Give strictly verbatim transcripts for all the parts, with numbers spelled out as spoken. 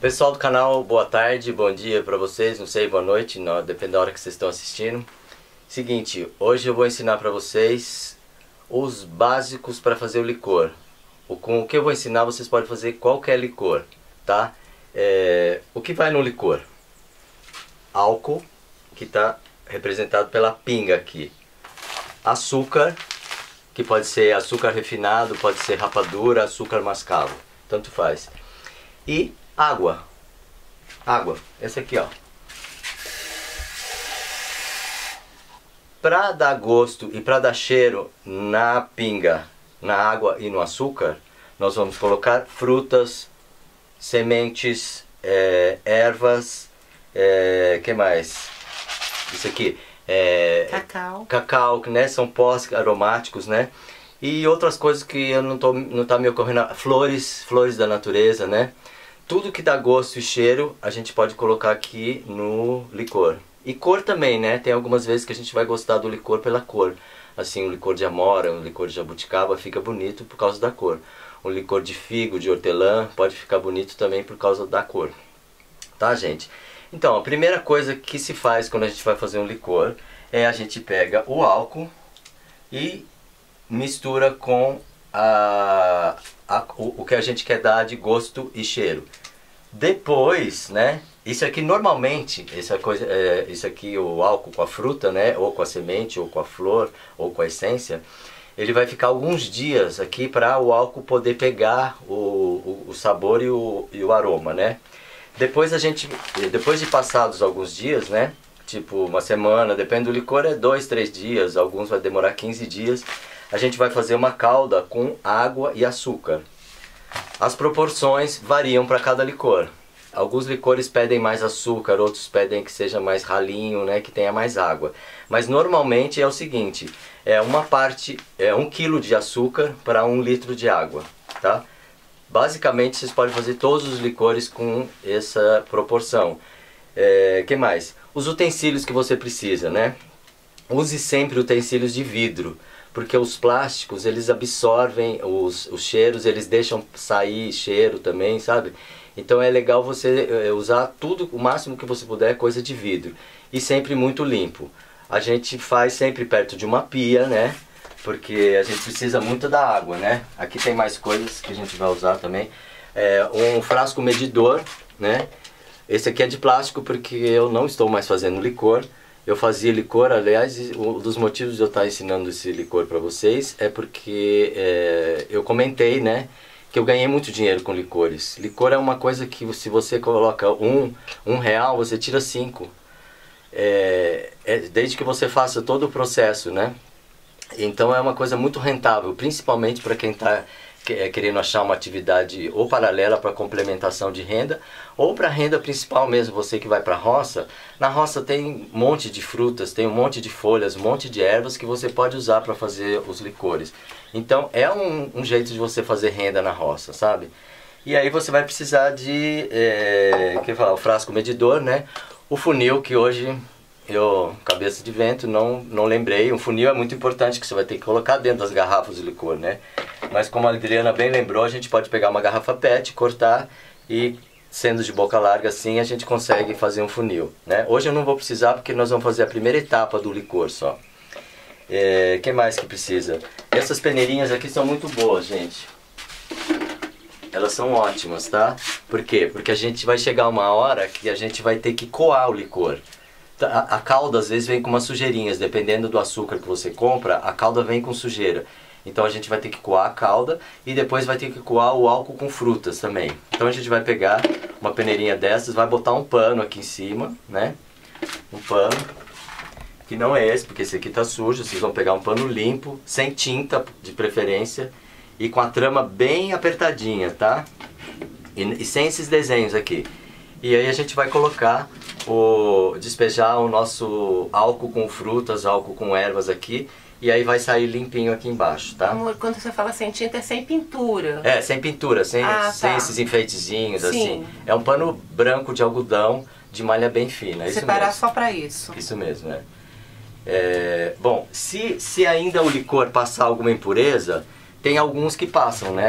Pessoal do canal, boa tarde, bom dia pra vocês, não sei, boa noite, não, depende da hora que vocês estão assistindo. Seguinte, hoje eu vou ensinar pra vocês os básicos para fazer o licor. O, com o que eu vou ensinar vocês podem fazer qualquer licor, tá? É, o que vai no licor? Álcool, que está representado pela pinga aqui. Açúcar, que pode ser açúcar refinado, pode ser rapadura, açúcar mascavo, tanto faz. E água, água, esse aqui ó. Para dar gosto e para dar cheiro na pinga, na água e no açúcar, nós vamos colocar frutas, sementes, é, ervas, é, que mais? Isso aqui, é, cacau, cacau, né? São pós aromáticos, né? E outras coisas que eu não tô, não tá me ocorrendo, flores, flores da natureza, né? Tudo que dá gosto e cheiro a gente pode colocar aqui no licor. E cor também, né? Tem algumas vezes que a gente vai gostar do licor pela cor. Assim, um licor de amora, um licor de jabuticaba fica bonito por causa da cor. Um licor de figo, de hortelã, pode ficar bonito também por causa da cor. Tá, gente? Então, a primeira coisa que se faz quando a gente vai fazer um licor é a gente pega o álcool e mistura com a, a, o, o que a gente quer dar de gosto e cheiro. Depois, né? Isso aqui normalmente, essa coisa, é, isso aqui, o álcool com a fruta, né? Ou com a semente, ou com a flor, ou com a essência, ele vai ficar alguns dias aqui para o álcool poder pegar o, o, o sabor e o, e o aroma, né? Depois a gente, depois de passados alguns dias, né? Tipo uma semana, depende do licor, é dois, três dias, alguns vai demorar quinze dias. A gente vai fazer uma calda com água e açúcar. As proporções variam para cada licor. Alguns licores pedem mais açúcar, outros pedem que seja mais ralinho, né, que tenha mais água. Mas normalmente é o seguinte, é uma parte, é um quilo de açúcar para um litro de água, tá? Basicamente vocês podem fazer todos os licores com essa proporção. É, que mais? Os utensílios que você precisa, né? Use sempre utensílios de vidro, porque os plásticos eles absorvem os, os cheiros, eles deixam sair cheiro também, sabe? Então é legal você usar tudo, o máximo que você puder, coisa de vidro. E sempre muito limpo. A gente faz sempre perto de uma pia, né? Porque a gente precisa muito da água, né? Aqui tem mais coisas que a gente vai usar também. É, um frasco medidor, né? Esse aqui é de plástico porque eu não estou mais fazendo licor. Eu fazia licor, aliás, um dos motivos de eu estar ensinando esse licor para vocês é porque é, eu comentei, né? Que eu ganhei muito dinheiro com licores. Licor é uma coisa que se você coloca um, um real, você tira cinco. É, é, desde que você faça todo o processo, né? Então é uma coisa muito rentável, principalmente para quem está querendo achar uma atividade ou paralela para complementação de renda, ou para renda principal mesmo, você que vai para a roça. Na roça tem um monte de frutas, tem um monte de folhas, um monte de ervas que você pode usar para fazer os licores. Então é um, um jeito de você fazer renda na roça, sabe? E aí você vai precisar de, é, que falar, o frasco medidor, né? O funil, que hoje eu, cabeça de vento, não, não lembrei. Um funil é muito importante, que você vai ter que colocar dentro das garrafas de licor, né? Mas como a Adriana bem lembrou, a gente pode pegar uma garrafa pet, cortar e, sendo de boca larga assim, a gente consegue fazer um funil, né? Hoje eu não vou precisar porque nós vamos fazer a primeira etapa do licor só. É, que mais que precisa? Essas peneirinhas aqui são muito boas, gente. Elas são ótimas, tá? Por quê? Porque a gente vai chegar uma hora que a gente vai ter que coar o licor. A, a calda às vezes vem com umas sujeirinhas, dependendo do açúcar que você compra, a calda vem com sujeira. Então a gente vai ter que coar a calda e depois vai ter que coar o álcool com frutas também. Então a gente vai pegar uma peneirinha dessas, vai botar um pano aqui em cima, né? Um pano, que não é esse, porque esse aqui tá sujo. Vocês vão pegar um pano limpo, sem tinta de preferência, e com a trama bem apertadinha, tá? E, e sem esses desenhos aqui. E aí a gente vai colocar, o, despejar o nosso álcool com frutas, álcool com ervas aqui, e aí vai sair limpinho aqui embaixo, tá? Amor, quando você fala sem tinta, é sem pintura. É, sem pintura, sem, ah, sem tá. esses enfeitezinhos, Sim. assim. É um pano branco de algodão, de malha bem fina, é isso Separar mesmo. só pra isso. Isso mesmo, né? É, bom, se, se ainda o licor passar alguma impureza, tem alguns que passam, né?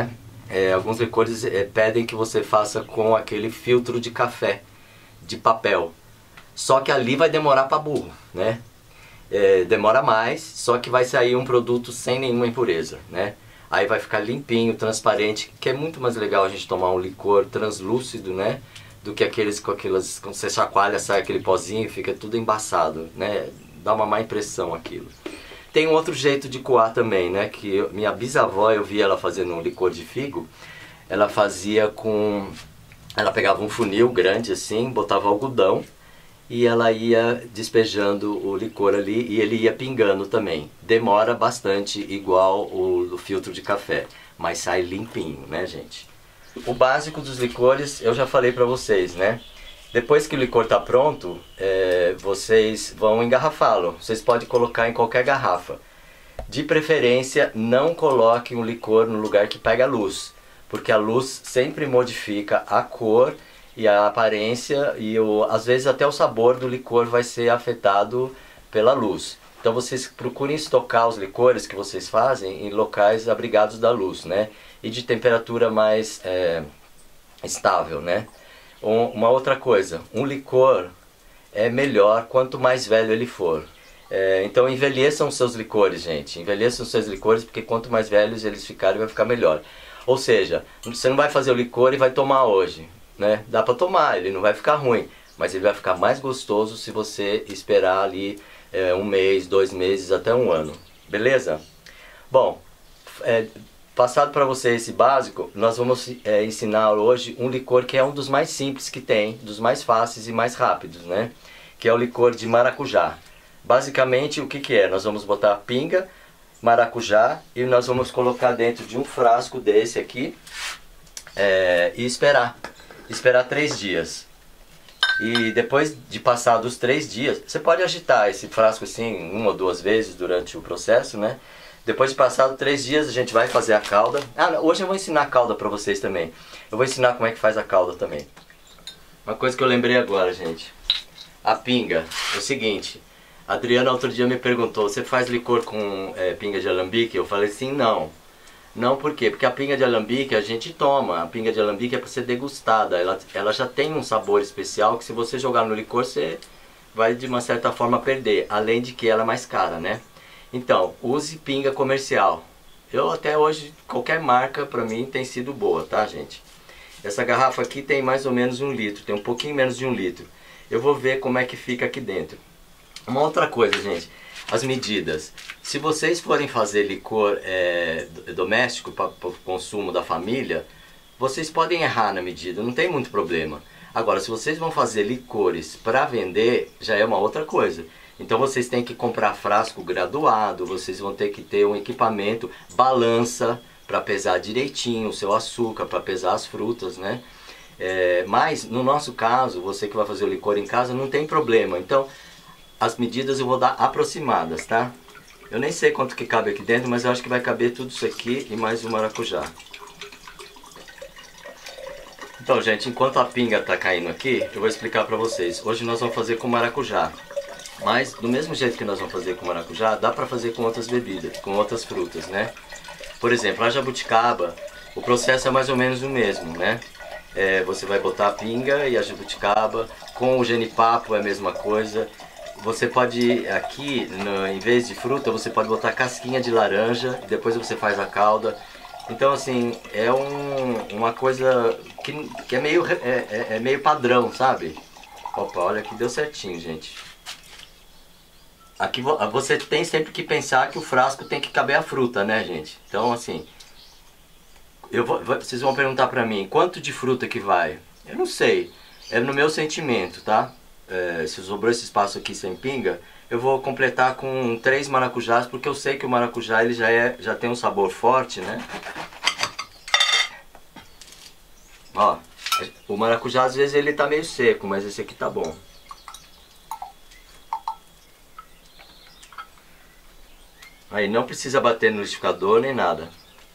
é, alguns licores é, pedem que você faça com aquele filtro de café, de papel. Só que ali vai demorar para burro, né? É, demora mais, só que vai sair um produto sem nenhuma impureza, né? Aí vai ficar limpinho, transparente, que é muito mais legal a gente tomar um licor translúcido, né? Do que aqueles com aquelas, quando você chacoalha, sai aquele pozinho e fica tudo embaçado, né? Dá uma má impressão aquilo. Tem um outro jeito de coar também, né? Que eu, minha bisavó, eu vi ela fazendo um licor de figo. Ela fazia com... Ela pegava um funil grande assim, botava algodão e ela ia despejando o licor ali e ele ia pingando também. Demora bastante, igual o, o filtro de café, mas sai limpinho, né, gente? O básico dos licores eu já falei pra vocês, né? Depois que o licor tá pronto, é, vocês vão engarrafá-lo. Vocês podem colocar em qualquer garrafa. De preferência, não coloquem o licor no lugar que pega luz, porque a luz sempre modifica a cor e a aparência e o, às vezes até o sabor do licor vai ser afetado pela luz. Então vocês procurem estocar os licores que vocês fazem em locais abrigados da luz, né? E de temperatura mais é, estável, né? Um, uma outra coisa, um licor é melhor quanto mais velho ele for. É, então envelheçam os seus licores, gente. Envelheçam os seus licores, porque quanto mais velhos eles ficarem, vai ficar melhor. Ou seja, você não vai fazer o licor e vai tomar hoje, né? Dá pra tomar, ele não vai ficar ruim, mas ele vai ficar mais gostoso se você esperar ali é, um mês, dois meses, até um ano. Beleza? Bom, é, passado para você esse básico, nós vamos é, ensinar hoje um licor que é um dos mais simples que tem, dos mais fáceis e mais rápidos, né? Que é o licor de maracujá. Basicamente, o que que é? Nós vamos botar pinga, maracujá e nós vamos colocar dentro de um frasco desse aqui é, e esperar. Esperar três dias. E depois de passar dos três dias, você pode agitar esse frasco assim uma ou duas vezes durante o processo, né? Depois de passado três dias a gente vai fazer a calda. Ah, hoje eu vou ensinar a calda pra vocês também. Eu vou ensinar como é que faz a calda também. Uma coisa que eu lembrei agora, gente. A pinga. É o seguinte. A Adriana outro dia me perguntou, você faz licor com é, pinga de alambique? Eu falei assim, não. Não, por quê? Porque a pinga de alambique a gente toma. A pinga de alambique é para ser degustada. Ela, ela já tem um sabor especial que se você jogar no licor, você vai de uma certa forma perder. Além de que ela é mais cara, né? Então, use pinga comercial. Eu até hoje, qualquer marca para mim tem sido boa, tá, gente? Essa garrafa aqui tem mais ou menos um litro, tem um pouquinho menos de um litro. Eu vou ver como é que fica aqui dentro. Uma outra coisa, gente, as medidas. Se vocês forem fazer licor é, doméstico para o consumo da família, vocês podem errar na medida, não tem muito problema. Agora, se vocês vão fazer licores para vender, já é uma outra coisa. Então vocês têm que comprar frasco graduado, vocês vão ter que ter um equipamento, balança para pesar direitinho o seu açúcar, para pesar as frutas, né? É, mas no nosso caso, você que vai fazer o licor em casa, não tem problema. Então as medidas eu vou dar aproximadas, tá? Eu nem sei quanto que cabe aqui dentro, mas eu acho que vai caber tudo isso aqui e mais o maracujá. Então, gente, enquanto a pinga tá caindo aqui, eu vou explicar pra vocês. Hoje nós vamos fazer com maracujá. Mas, do mesmo jeito que nós vamos fazer com maracujá, dá pra fazer com outras bebidas, com outras frutas, né? Por exemplo, a jabuticaba, o processo é mais ou menos o mesmo, né? É, você vai botar a pinga e a jabuticaba, com o genipapo é a mesma coisa. Você pode, aqui, no, em vez de fruta, você pode botar casquinha de laranja, e depois você faz a calda. Então, assim, é um, uma coisa que, que é, meio, é, é, é meio padrão, sabe? Opa, olha que deu certinho, gente. Aqui você tem sempre que pensar que o frasco tem que caber a fruta, né, gente? Então, assim, eu vou, vocês vão perguntar pra mim, quanto de fruta que vai? Eu não sei, é no meu sentimento, tá? É, se sobrou esse espaço aqui sem pinga, eu vou completar com três maracujás, porque eu sei que o maracujá ele já, é, já tem um sabor forte, né? Ó, o maracujá às vezes ele tá meio seco, mas esse aqui tá bom. Aí não precisa bater no liquidificador nem nada.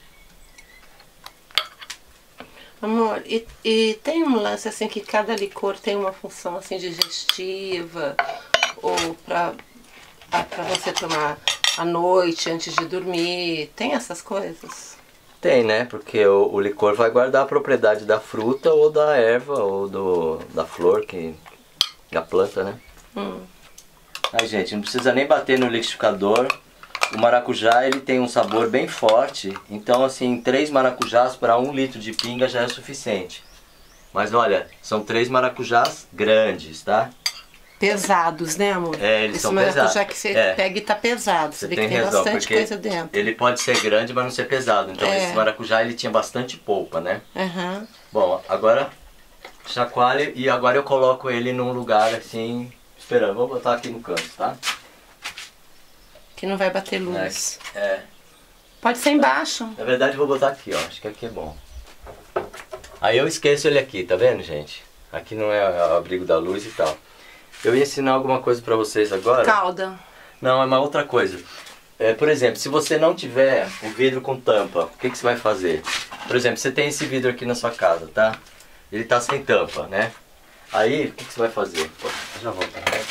Amor, e, e tem um lance assim que cada licor tem uma função assim digestiva ou pra, pra você tomar à noite antes de dormir, tem essas coisas? Tem, né? Porque o, o licor vai guardar a propriedade da fruta ou da erva ou do, da flor, que, da planta, né? Hum. Aí, gente, não precisa nem bater no liquidificador. O maracujá, ele tem um sabor bem forte. Então, assim, três maracujás para um litro de pinga já é suficiente. Mas, olha, são três maracujás grandes, tá? Pesados, né, amor? É, eles Esse são pesados. maracujá que você é. pega e tá pesado. Você, você vê tem, que tem razão, bastante coisa dentro. Ele pode ser grande, mas não ser pesado. Então, é. esse maracujá, ele tinha bastante polpa, né? Uhum. Bom, agora chacoalho e agora eu coloco ele num lugar assim, esperando. Vou botar aqui no canto, tá? Que não vai bater luz. É. é. Pode ser embaixo. Na verdade, eu vou botar aqui, ó. Acho que aqui é bom. Aí eu esqueço ele aqui, tá vendo, gente? Aqui não é o abrigo da luz e tal. Eu ia ensinar alguma coisa pra vocês agora. Calda. Não, é uma outra coisa. É, por exemplo, se você não tiver o vidro com tampa, o que, que você vai fazer? Por exemplo, você tem esse vidro aqui na sua casa, tá? Ele tá sem tampa, né? Aí, o que, que você vai fazer? Pô, já volto, né?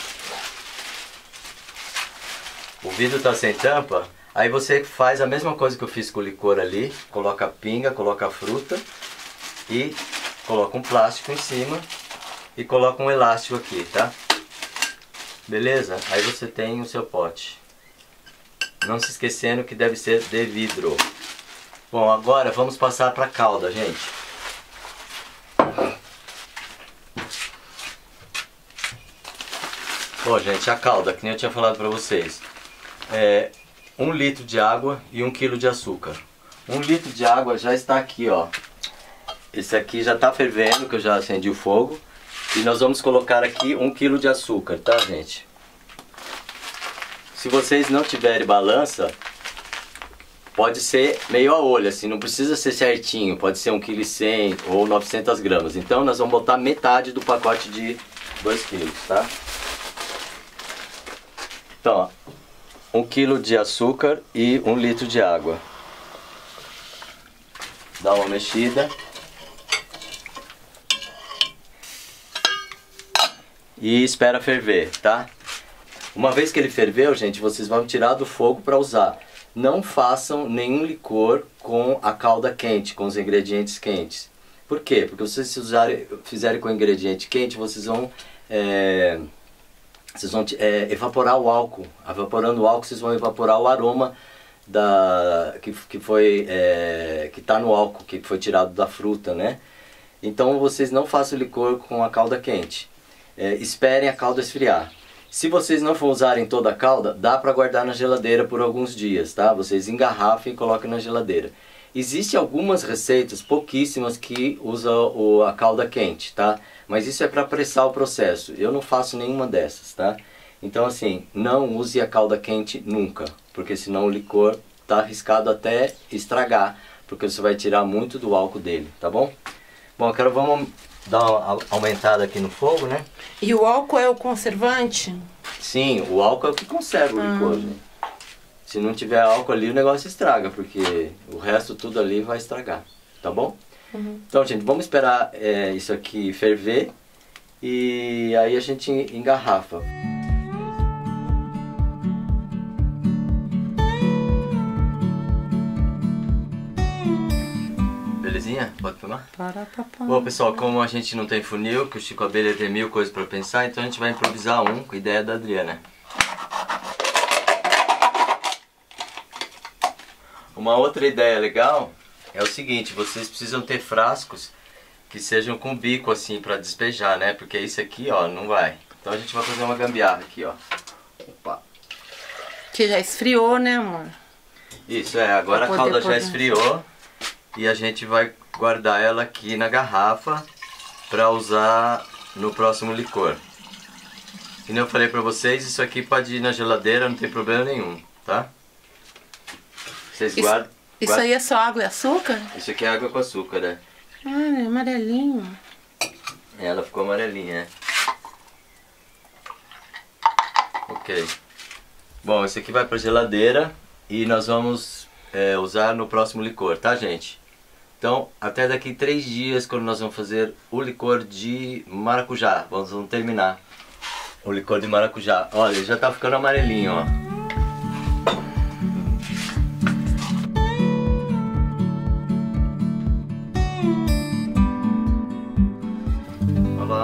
O vidro tá sem tampa, aí você faz a mesma coisa que eu fiz com o licor ali. Coloca a pinga, coloca a fruta e coloca um plástico em cima e coloca um elástico aqui, tá? Beleza? Aí você tem o seu pote. Não se esquecendo que deve ser de vidro. Bom, agora vamos passar para a calda, gente. Bom, gente, a calda, que nem eu tinha falado para vocês. É um litro de água e um quilo de açúcar. Um litro de água já está aqui, ó. Esse aqui já está fervendo, que eu já acendi o fogo. E nós vamos colocar aqui um quilo de açúcar, tá, gente? Se vocês não tiverem balança, pode ser meio a olho, assim, não precisa ser certinho. Pode ser um vírgula cem quilogramos ou novecentas gramas. Então nós vamos botar metade do pacote de dois quilos, tá? Então, ó, um quilo de açúcar e um litro de água. Dá uma mexida. E espera ferver, tá? Uma vez que ele ferveu, gente, vocês vão tirar do fogo para usar. Não façam nenhum licor com a calda quente, com os ingredientes quentes. Por quê? Porque se vocês usarem, fizerem com ingrediente quente, vocês vão, é, vocês vão é, evaporar o álcool. Evaporando o álcool, vocês vão evaporar o aroma da, que, que foi, é, que tá no álcool, que foi tirado da fruta, né? Então vocês não façam licor com a calda quente. É, esperem a calda esfriar. Se vocês não for usarem toda a calda, dá para guardar na geladeira por alguns dias, tá? Vocês engarrafem e coloquem na geladeira. Existem algumas receitas, pouquíssimas, que usam o, a calda quente, tá? Mas isso é para apressar o processo. Eu não faço nenhuma dessas, tá? Então, assim, não use a calda quente nunca, porque senão o licor tá arriscado até estragar, porque você vai tirar muito do álcool dele, tá bom? Bom, agora vamos dar uma aumentada aqui no fogo, né? E o álcool é o conservante? Sim, o álcool é o que conserva o licor, gente. Se não tiver álcool ali, o negócio estraga, porque o resto tudo ali vai estragar, tá bom? Uhum. Então, gente, vamos esperar é, isso aqui ferver e aí a gente engarrafa. Belezinha? Pode filmar? Para, papai. Bom, pessoal, como a gente não tem funil, que o Chico Abelha tem mil coisas pra pensar, então a gente vai improvisar um com a ideia da Adriana. Uma outra ideia legal é o seguinte, vocês precisam ter frascos que sejam com bico assim pra despejar, né? Porque isso aqui, ó, não vai. Então a gente vai fazer uma gambiarra aqui, ó. Opa. Que já esfriou, né, amor? Isso, é. Agora a calda já esfriou. E a gente vai guardar ela aqui na garrafa para usar no próximo licor. Como eu falei para vocês, isso aqui pode ir na geladeira, não tem problema nenhum, tá? Vocês isso, guardam, isso guardam... aí é só água e açúcar? Isso aqui é água com açúcar, né? Ah, é amarelinho. Ela ficou amarelinha, né? Ok. Bom, esse aqui vai para geladeira e nós vamos é, usar no próximo licor, tá, gente? Então, até daqui três dias, quando nós vamos fazer o licor de maracujá. Vamos, vamos terminar o licor de maracujá. Olha, ele já tá ficando amarelinho, ó.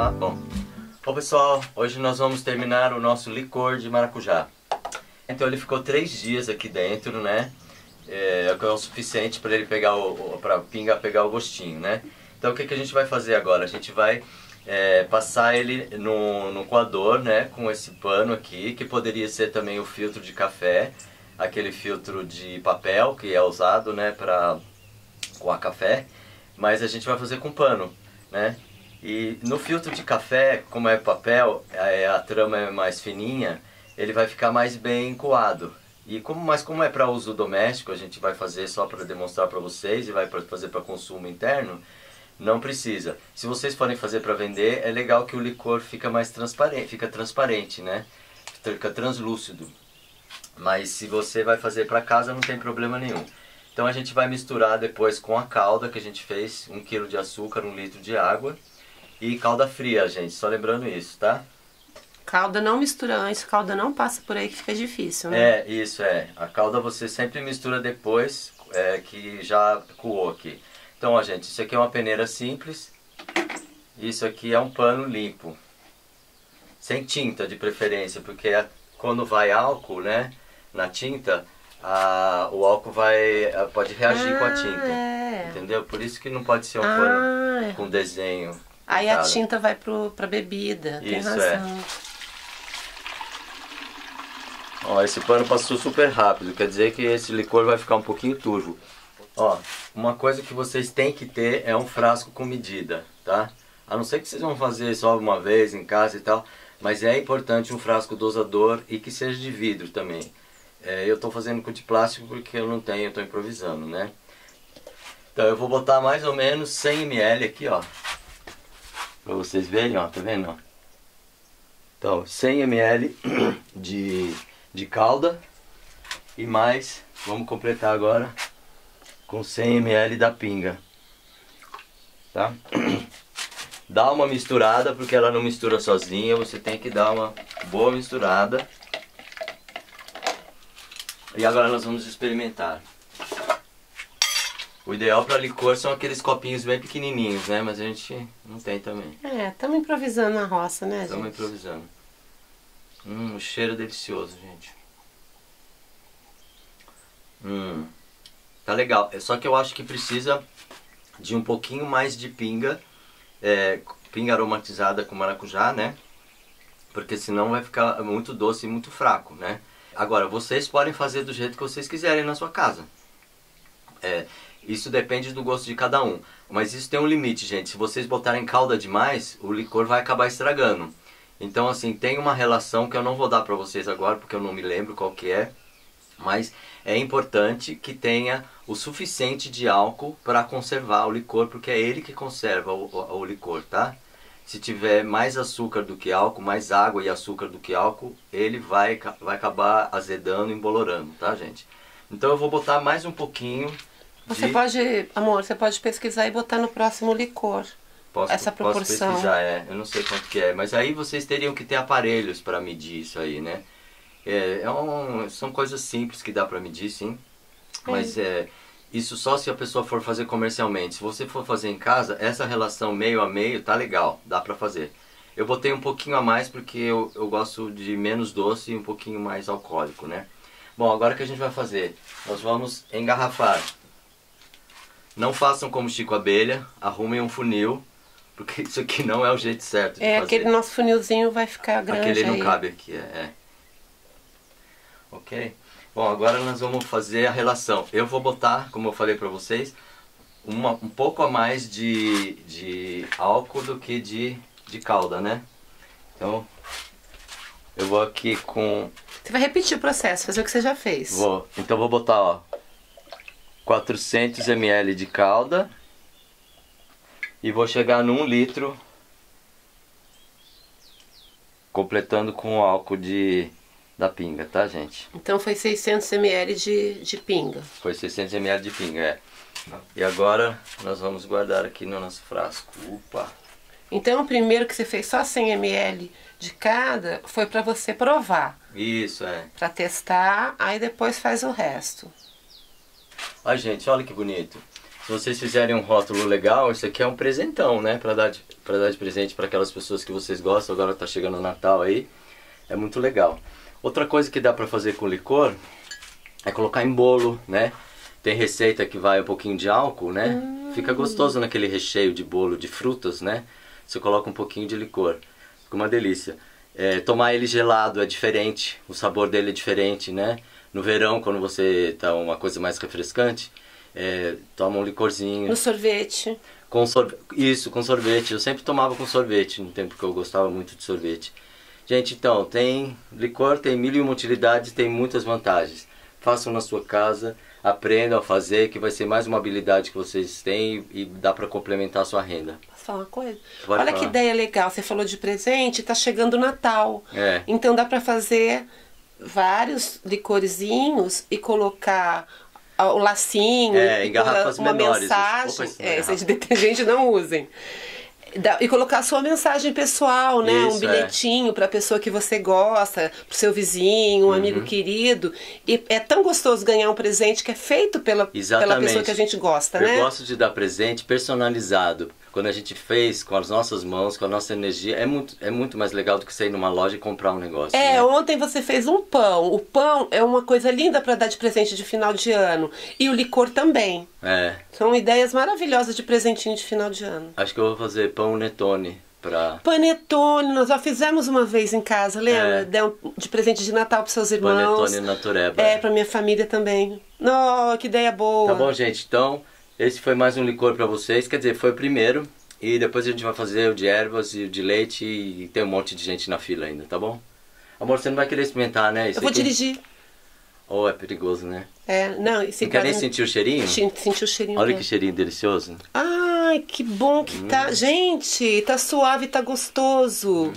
Tá bom. Bom pessoal, hoje nós vamos terminar o nosso licor de maracujá. Então ele ficou três dias aqui dentro, né? É, é o suficiente para ele pegar o, para pinga pegar o gostinho, né? Então o que, que a gente vai fazer agora? A gente vai é, passar ele no, no coador, né? Com esse pano aqui, que poderia ser também o filtro de café, aquele filtro de papel que é usado, né? Para coar café, mas a gente vai fazer com pano, né? E no filtro de café, como é papel, a, a trama é mais fininha, ele vai ficar mais bem coado. E como, mas como é para uso doméstico, a gente vai fazer só para demonstrar para vocês e vai pra fazer para consumo interno, não precisa. Se vocês forem fazer para vender, é legal que o licor fica mais transparente, fica transparente, né? Fica translúcido. Mas se você vai fazer para casa, não tem problema nenhum. Então a gente vai misturar depois com a calda que a gente fez, um quilo de açúcar, um litro de água e calda fria, gente, só lembrando isso, tá? Calda não mistura antes, calda não passa por aí que fica difícil, né? É, isso é. A calda você sempre mistura depois é, que já coou aqui. Então, ó, gente, isso aqui é uma peneira simples. Isso aqui é um pano limpo. Sem tinta, de preferência, porque é, quando vai álcool, né, na tinta, a, o álcool vai, pode reagir ah, com a tinta. É. Entendeu? Por isso que não pode ser um ah, pano com desenho. Aí a tinta vai pro, pra bebida, tem isso, razão. É. Ó, esse pano passou super rápido, quer dizer que esse licor vai ficar um pouquinho turvo. Ó, uma coisa que vocês têm que ter é um frasco com medida, tá? A não ser que vocês vão fazer só uma vez em casa e tal, mas é importante um frasco dosador e que seja de vidro também. É, eu tô fazendo com de plástico porque eu não tenho, eu tô improvisando, né? Então eu vou botar mais ou menos cem mililitros aqui, ó. Pra vocês verem, ó, tá vendo? Ó? Então, cem mililitros de... de calda e mais, vamos completar agora com cem mililitros da pinga, tá? Dá uma misturada porque ela não mistura sozinha, você tem que dar uma boa misturada. E agora nós vamos experimentar. O ideal para licor são aqueles copinhos bem pequenininhos, né? Mas a gente não tem também. É, estamos improvisando na roça, né, gente? Estamos improvisando. Hum, o cheiro é delicioso, gente. Hum, tá legal. Só que eu acho que precisa de um pouquinho mais de pinga. É, pinga aromatizada com maracujá, né? Porque senão vai ficar muito doce e muito fraco, né? Agora, vocês podem fazer do jeito que vocês quiserem na sua casa. É, isso depende do gosto de cada um. Mas isso tem um limite, gente. Se vocês botarem calda demais, o licor vai acabar estragando. Então, assim, tem uma relação que eu não vou dar pra vocês agora, porque eu não me lembro qual que é. Mas é importante que tenha o suficiente de álcool para conservar o licor, porque é ele que conserva o, o, o licor, tá? Se tiver mais açúcar do que álcool, mais água e açúcar do que álcool, ele vai, vai acabar azedando e embolorando, tá, gente? Então eu vou botar mais um pouquinho de... Você pode, amor, você pode pesquisar e botar no próximo licor. Posso, essa proporção. Posso pesquisar, é. Eu não sei quanto que é. Mas aí vocês teriam que ter aparelhos para medir isso aí, né? É, é um, são coisas simples que dá para medir, sim. É. Mas é, isso só se a pessoa for fazer comercialmente. Se você for fazer em casa, essa relação meio a meio tá legal, dá para fazer. Eu botei um pouquinho a mais porque eu, eu gosto de menos doce e um pouquinho mais alcoólico, né? Bom, agora o que a gente vai fazer? Nós vamos engarrafar. Não façam como Chico Abelha, arrumem um funil. Porque isso aqui não é o jeito certo de é, fazer. Aquele nosso funilzinho vai ficar grande. Aquele não aí. cabe aqui, é, é. Ok? Bom, agora nós vamos fazer a relação. Eu vou botar, como eu falei pra vocês, uma, um pouco a mais de, de álcool do que de, de calda, né? Então, eu vou aqui com... Você vai repetir o processo, fazer o que você já fez. Vou. Então vou botar, ó, quatrocentos mililitros de calda. E vou chegar num litro, completando com o álcool de, da pinga, tá, gente? Então foi seiscentos mililitros de, de pinga. Foi seiscentos mililitros de pinga, é. E agora nós vamos guardar aqui no nosso frasco. Opa! Então o primeiro que você fez só cem mililitros de cada foi para você provar. Isso, é. Para testar, aí depois faz o resto. Ai, gente, olha que bonito. se vocês fizerem um rótulo legal, isso aqui é um presentão, né? Pra dar de, pra dar de presente para aquelas pessoas que vocês gostam. Agora tá chegando o Natal aí. É muito legal. Outra coisa que dá pra fazer com licor é colocar em bolo, né? Tem receita que vai um pouquinho de álcool, né? Hum. Fica gostoso naquele recheio de bolo de frutas, né? Você coloca um pouquinho de licor. Fica uma delícia. É, tomar ele gelado é diferente, o sabor dele é diferente, né? No verão, quando você tá uma coisa mais refrescante, é, toma um licorzinho. No sorvete. Com sorvete. Isso, com sorvete. Eu sempre tomava com sorvete, no tempo que eu gostava muito de sorvete. Gente, então, tem licor, tem mil e uma utilidades, tem muitas vantagens. Façam na sua casa, aprendam a fazer, que vai ser mais uma habilidade que vocês têm e dá para complementar a sua renda. Posso falar uma coisa? Pode Olha falar. que ideia legal, você falou de presente, tá chegando o Natal. É. Então dá para fazer vários licorzinhos e colocar o lacinho, É, e em garrafas uma menores. mensagem, Opa, isso não é é, garrafa. esses de detergente não usem. Dá- E colocar a sua mensagem pessoal, né? Isso, um bilhetinho para a pessoa que você gosta, pro seu vizinho, um amigo querido. E é tão gostoso ganhar um presente que é feito pela, pela Exatamente. pessoa que a gente gosta, Eu né? gosto de dar presente personalizado. Quando a gente fez com as nossas mãos, com a nossa energia, é muito, é muito mais legal do que sair numa loja e comprar um negócio. É, né? ontem você fez um pão. O pão é uma coisa linda para dar de presente de final de ano. E o licor também. É, São ideias maravilhosas de presentinho de final de ano. acho que eu vou fazer pão Netone pra Panetone, nós já fizemos uma vez em casa, lembra? É. Deu de presente de Natal para seus irmãos. Panetone Natureba. É, pra minha família também. Não, que ideia boa. Tá bom, gente? Então, esse foi mais um licor pra vocês. Quer dizer, foi o primeiro. E depois a gente vai fazer o de ervas e o de leite. E tem um monte de gente na fila ainda, tá bom? Amor, você não vai querer experimentar, né? Isso Eu vou aqui? dirigir. Oh, é perigoso, né? É, não, esse Não quer nem quadro- sentir o cheirinho? Sen- Sentir o cheirinho Olha dele. que cheirinho delicioso. Ai, que bom que tá. Gente, tá suave, tá gostoso.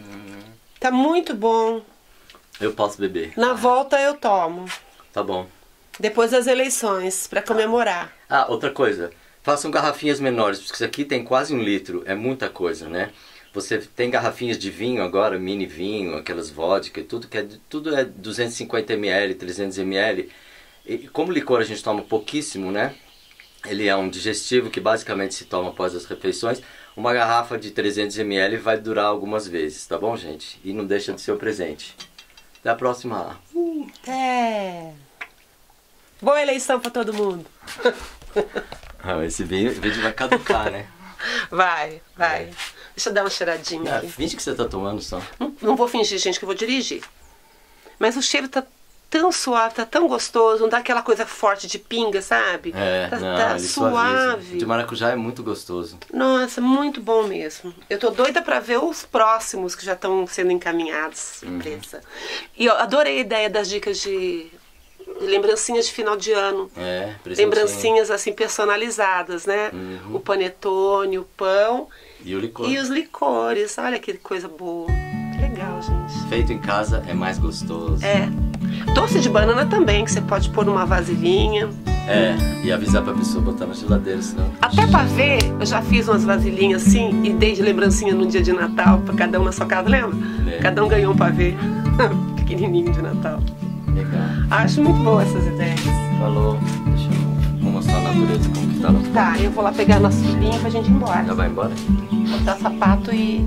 Tá muito bom. Eu posso beber. Na volta eu tomo. Tá bom. Depois das eleições, pra comemorar. Ah, outra coisa. Façam garrafinhas menores, porque isso aqui tem quase um litro. É muita coisa, né? Você tem garrafinhas de vinho agora, mini vinho, aquelas vodka, tudo que é, tudo é duzentos e cinquenta mililitros, trezentos mililitros. E como licor a gente toma pouquíssimo, né? Ele é um digestivo que basicamente se toma após as refeições. Uma garrafa de trezentos mililitros vai durar algumas vezes, tá bom, gente? E não deixa de ser o presente. Até a próxima. É. Boa eleição pra todo mundo. Ah, esse vídeo vídeo vai caducar, né? Vai, vai. Deixa eu dar uma cheiradinha Ah, aqui. finge que você tá tomando só. Não, não vou fingir, gente, que eu vou dirigir. Mas o cheiro tá tão suave, tá tão gostoso. Não dá aquela coisa forte de pinga, sabe? É, tá, não, tá ele suaviza. suave. De maracujá é muito gostoso. Nossa, muito bom mesmo. Eu tô doida pra ver os próximos que já estão sendo encaminhados. Surpresa. E eu adorei a ideia das dicas de, de lembrancinhas de final de ano. É, presentinho. Lembrancinhas assim personalizadas, né? Uhum. O panetone, o pão E o licor. e os licores. Olha que coisa boa. Que legal, gente. Feito em casa é mais gostoso. É. Doce de banana também, que você pode pôr numa vasilhinha. É, e avisar pra pessoa botar na geladeira, senão... Até pra ver, eu já fiz umas vasilhinhas assim e dei de lembrancinha no dia de Natal pra cada um na sua casa, lembra? Lembro. Cada um ganhou um pavê pequenininho de Natal. Legal. Acho muito boa essas ideias. Falou. Deixa eu vou mostrar a natureza como que tá lá fora. Tá, eu vou lá pegar nosso filhinho pra gente ir embora. Já vai embora? Botar sapato e...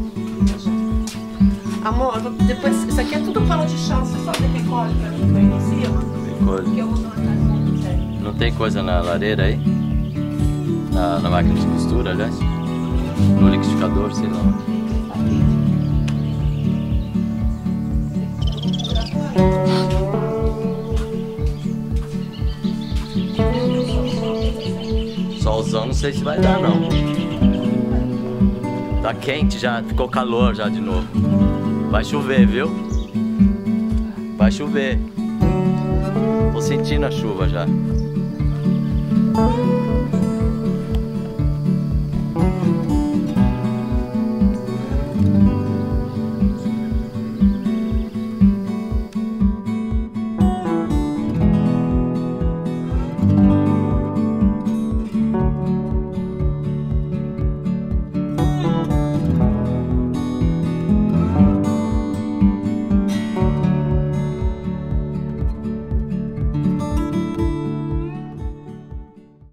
Amor, depois, isso aqui é tudo pano de chão, você só recolhe pra mim, põe em cima. Tem coisa. Que eu vou colocar no sério. Não tem coisa na lareira aí? Na, na máquina de costura, aliás? No liquidificador, sei lá. Solzão não sei se vai dar não. Tá quente já, ficou calor já de novo. Vai chover, viu? Vai chover. Tô sentindo a chuva já.